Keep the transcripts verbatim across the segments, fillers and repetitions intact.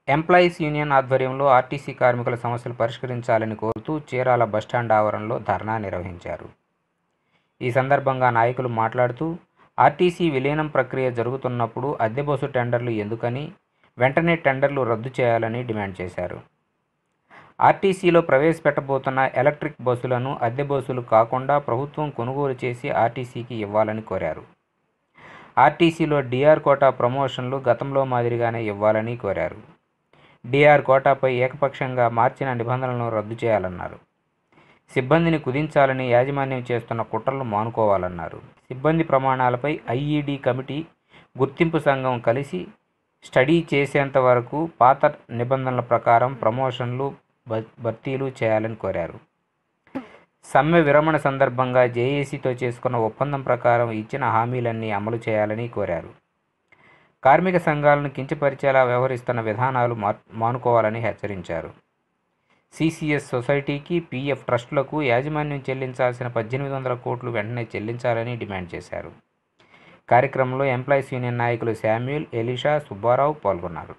Employees union ఆధ్వర్యంలో RTC కార్మికుల సమస్యలు పరిష్కరించాలని కోరుతూ చీరాల బస్టాండ్ ఆవరణలో ధర్నా నిర్వహించారు. ఈ సందర్భంగా నాయకులు మాట్లాడుతూ ఆర్టీసీ విలీనం ప్రక్రియ జరుగుతున్నప్పుడు అద్దె బస్సు టెండర్లు ఎందుకని, వెంటనే టెండర్లు రద్దు చేయాలని డిమాండ్ చేశారు. ఆర్టీసీలో ప్రవేశపెట్టబోతున్న ఎలక్ట్రిక్ బస్సులను అద్దె బస్సులు కాకుండా ప్రభుత్వం కొనుగోలు చేసి ఆర్టీసీకి ఇవ్వాలని కోరారు. ఆర్టీసీలో డిఆర్ కోటా ప్రమోషన్లు గతంలో మాదిరిగానే ఇవ్వాలని కోరారు. డిఆర్ కోటాపై ఏకపక్షంగా మార్చిన నిబంధనలను రద్దు చేయాలన్నారు. సిబ్బందిని కుదించాలని యాజమాన్యం చేస్తున్న కుట్రలు మానుకోవాలన్నారు. సిబ్బంది ప్రమాణాలపై ఐఈడీ కమిటీ, గుర్తింపు సంఘం కలిసి స్టడీ చేసేంత వరకు పాత నిబంధనల ప్రకారం ప్రమోషన్లు, భర్తీలు చేయాలని కోరారు. సమ్మె విరమణ సందర్భంగా జేఏసీతో చేసుకున్న ఒప్పందం ప్రకారం ఇచ్చిన హామీలన్నీ అమలు చేయాలని కోరారు. కార్మిక సంఘాలను కించపరిచేలా వ్యవహరిస్తున్న విధానాలు మానుకోవాలని హెచ్చరించారు. సిసిఎస్ సొసైటీకి, పీఎఫ్ ట్రస్టులకు యాజమాన్యం చెల్లించాల్సిన పద్దెనిమిది వందల కోట్లు వెంటనే చెల్లించాలని డిమాండ్ చేశారు. కార్యక్రమంలో ఎంప్లాయీస్ యూనియన్ నాయకులు శామ్యూల్, ఎలీషా, సుబ్బారావు పాల్గొన్నారు.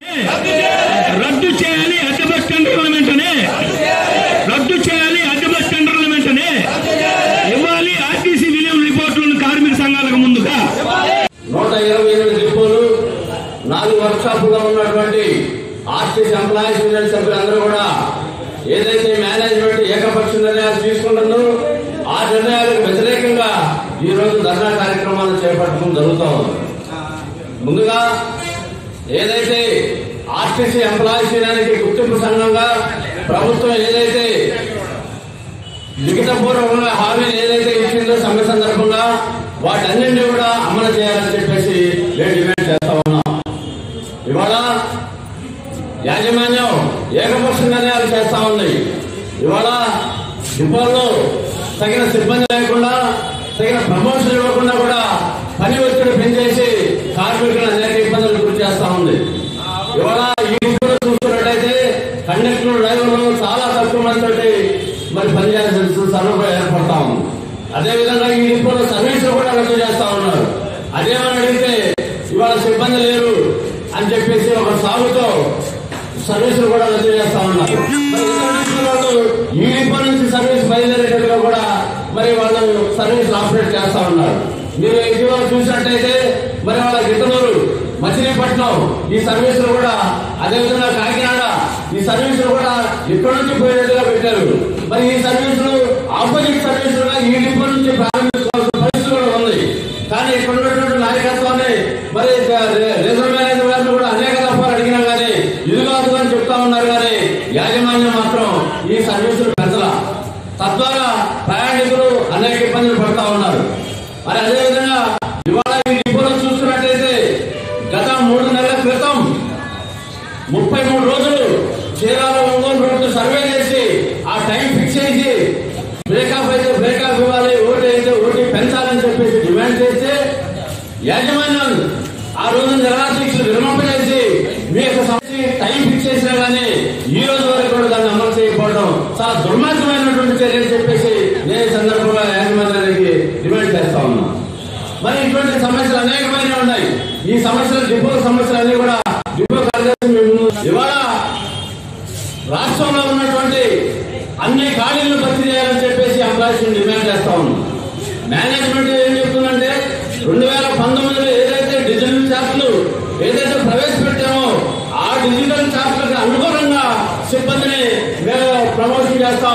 రద్దు చేయాలి అద్దె బస్ టెండర్ల వెంటనే, రద్దు చేయాలి అద్దె బస్ టెండర్ల వెంటనే ఇవ్వాలి. ఆర్టీసీ విలీనం రిపోర్టులను కార్మిక సంఘాలకు ముందుగా నూట ఇరవై ఎనిమిది డిపోలు, నాలుగు వర్క్ షాపుల్లో ఉన్నటువంటి ఆర్టీసీ ఎంప్లాయీస్ యూనియన్ సభ్యులందరూ కూడా ఏదైతే మేనేజ్మెంట్ ఏకపక్ష నిర్ణయాలు తీసుకుంటుందో ఆ నిర్ణయాలకు వ్యతిరేకంగా ఈ రోజు ధర్నా కార్యక్రమాలు చేపట్టడం జరుగుతూ ఉంది. ముందుగా ఏదైతే ఆర్టీసీ ఎంప్లాయీస్ యూనియన్కి గుర్తింపు సంఘంగా ప్రభుత్వం ఏదైతే లిఖితపూర్వకంగా హామీలు ఏదైతే ఇచ్చిందో సమ్మె సందర్భంగా వాటన్నింటినీ కూడా అమలు చేయాలని చెప్పేసి మేము డిమాండ్ చేస్తా ఉన్నాం. ఇవాళ యాజమాన్యం ఏకపక్ష నిర్ణయాలు చేస్తా ఉంది. ఇవాళ డిపోల్లో తగిన సిబ్బంది లేకుండా, తగిన ప్రమోషన్ ఇవ్వకుండా కూడా పని ఒత్తిడి పెంచేసి కార్మికులను అనేక ఇబ్బందులు గురి చేస్తా ఉంది. ఇవాళ ఈ డిపోలో చూస్తున్నట్టయితే కండక్టర్లు, డ్రైవర్లు చాలా తక్కువ మంది మరి పనిచేయాల్సిన సందర్భం ఏర్పడతా ఉంది. అదేవిధంగా ఈ డిపోలో సర్వీసులు కూడా రద్దు చేస్తా ఉన్నారు. అదేమని అడిగితే ఇవాళ సిబ్బంది లేరు అని చెప్పేసి ఒక సాగుతో సర్వీసులు కూడా రద్దు చేస్తా ఉన్నారు. వాళ్ళు ఈ డిపో నుంచి సర్వీస్ బయలుదేరేటట్టుగా కూడా మరి వాళ్ళు సర్వీస్ ఆపరేట్ చేస్తా ఉన్నారు. మీరు ఇటీవల చూసినట్టయితే మరి వాళ్ళ గిట్టనూరు, మచిలీపట్నం ఈ సర్వీసులు కూడా, అదేవిధంగా కాకినాడ ఈ సర్వీసులు కూడా ఇక్కడ నుంచి పోయేట్టుగా పెట్టారు. మరి ఈ సర్వీసులు ఆపోజిట్ సర్వీసులుగా ఈ డిపో నుంచి ప్రారంభించుకోవాల్సిన పరిస్థితి కూడా ఉంది. కానీ ఇక్కడ ఉన్నటువంటి నాయకత్వాన్ని మరి రిజర్వ్ మేనేజర్ గారిని కూడా అనేక దఫాలు అడిగినా కానీ ఇది కాదు అని చెప్తా ఉన్నారు. కానీ యాజమాన్యం మాత్రం ఈ సర్వీసులు పెంచాల, తద్వారా ప్రయాణికులు అనేక ఇబ్బందులు పడతా ఉన్నారు. మరి అదేవిధంగా ఇవాళ ఈ డిపోలో చూస్తున్నట్లయితే గత మూడు నెలల క్రితం ముప్పై మూడు రోజులు చీరాల ఒంగోలు రోడ్డు సర్వే చేసి ఆ టైం ఫిక్స్ చేసి బ్రేకాఫ్ అయితే బ్రేకాఫ్ ఇవ్వాలి, ఓటీ అయితే ఓటీ పెంచాలని చెప్పేసి డిమాండ్ చేస్తే యాజమాన్యం ఆ రోజు నిరాశీక్షలు విరమింపజేసి మీ యొక్క సమస్య టైం ఫిక్స్ చేసినా కానీ ఈ రోజు వరకు కూడా దాన్ని అమలు చేయకపోవడం చాలా దుర్మార్గమైనటువంటి చర్యలు చెప్పేసి నేను ఈ సందర్భంగా యాజమాన్యానికి డిమాండ్ చేస్తా ఉన్నాను. మరి ఇటువంటి సమస్యలు అనేకమైన ఉన్నాయి. ఈ సమస్యలు డిపో సమస్యలు అన్ని కూడా డిపో కార్యదర్శి ఇవాళ రాష్ట్రంలో ఉన్నటువంటి అన్ని ఖాళీలను భర్తీ చేయాలని చెప్పేసి ఎంప్లాయీస్ డిమాండ్ చేస్తా ఉన్నాం. మేనేజ్మెంట్ ఏం చెప్తుందంటే రెండు వేల పంతొమ్మిదిలో ఏదైతే డిజిటల్ ఛార్ట్లు ఏదైతే ప్రవేశపెట్టామో ఆ డిజిటల్ ఛార్ట్లకు అనుగుణంగా సిబ్బందిని మేము ప్రమోషన్ చేస్తాం.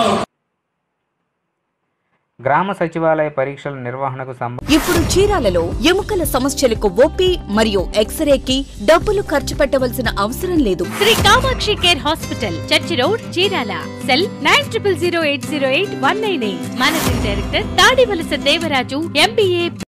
గ్రామ సచివాలయ పరీక్షల నిర్వహణకు సంబంధించి ఇప్పుడు చీరాలలో ఎముకల సమస్యలకు ఓపీ మరియు ఎక్స్రేకి డబ్బులు ఖర్చు పెట్టవలసిన అవసరం లేదు. Shri Kamakshi care hospital, church road, Chirala. Cell nine triple zero eight zero eight one nine eight. Managing director Tadivalasa Devaraju, MBA.